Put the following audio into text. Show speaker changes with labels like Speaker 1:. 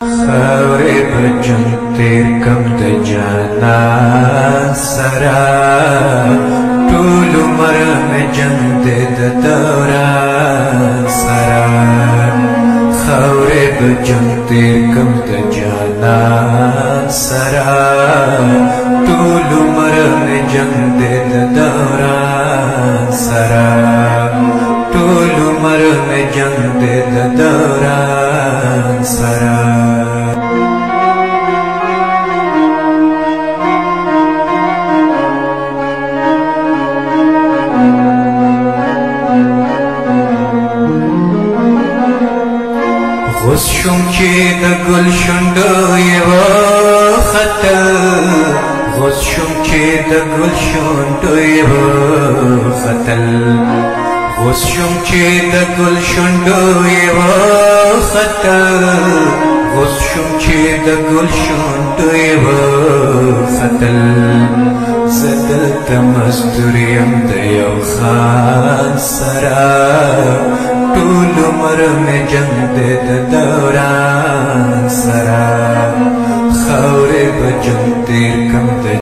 Speaker 1: خاورې په جنګ تېر کم د جانان سره ټول عمر مې جنګ دی د دوران سره خاورې په جنګ تېر کم د جانان سره ټول عمر مې جنګ دی د دوران سره ټول عمر مې جنګ دی د دوران سره غوث شوم چې د ګل شونډو یې وختل غوث شوم چې د ګل شونډو یې وختل غوث شوم چې د ګل شونډو یې وختل غوث شوم چې د ګل شونډو یې وختل زه دلته مزدور یم د یو خان سره ټول عمر مې جنګ دی د دوران سره خاورې په جنګ تېر کم د